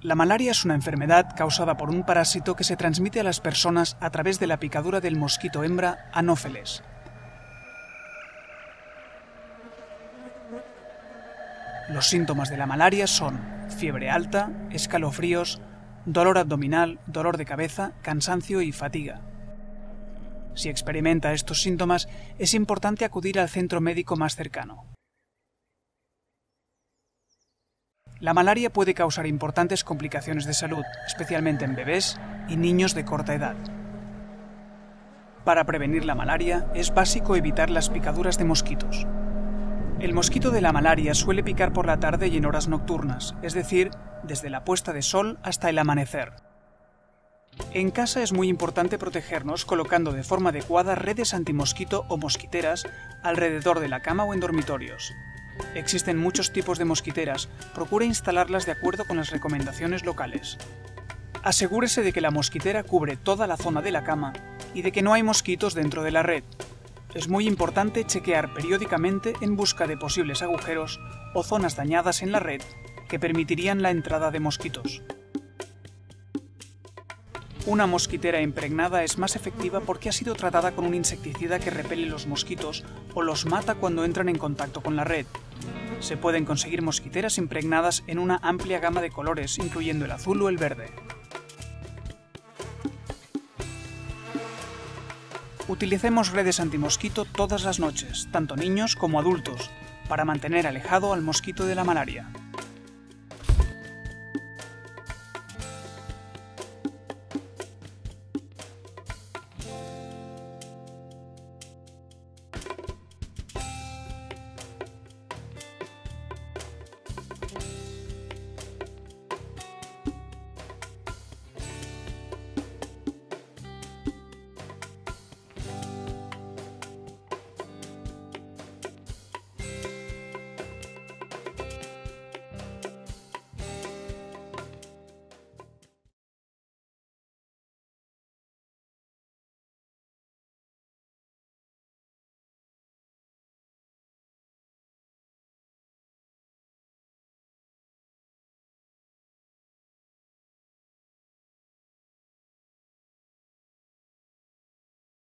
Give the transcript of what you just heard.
La malaria es una enfermedad causada por un parásito que se transmite a las personas a través de la picadura del mosquito hembra Anopheles. Los síntomas de la malaria son fiebre alta, escalofríos, dolor abdominal, dolor de cabeza, cansancio y fatiga. Si experimenta estos síntomas, es importante acudir al centro médico más cercano. La malaria puede causar importantes complicaciones de salud, especialmente en bebés y niños de corta edad. Para prevenir la malaria, es básico evitar las picaduras de mosquitos. El mosquito de la malaria suele picar por la tarde y en horas nocturnas, es decir, desde la puesta de sol hasta el amanecer. En casa es muy importante protegernos colocando de forma adecuada redes antimosquito o mosquiteras alrededor de la cama o en dormitorios. Existen muchos tipos de mosquiteras, procure instalarlas de acuerdo con las recomendaciones locales. Asegúrese de que la mosquitera cubre toda la zona de la cama y de que no hay mosquitos dentro de la red. Es muy importante chequear periódicamente en busca de posibles agujeros o zonas dañadas en la red que permitirían la entrada de mosquitos. Una mosquitera impregnada es más efectiva porque ha sido tratada con un insecticida que repele los mosquitos o los mata cuando entran en contacto con la red. Se pueden conseguir mosquiteras impregnadas en una amplia gama de colores, incluyendo el azul o el verde. Utilicemos redes antimosquito todas las noches, tanto niños como adultos, para mantener alejado al mosquito de la malaria.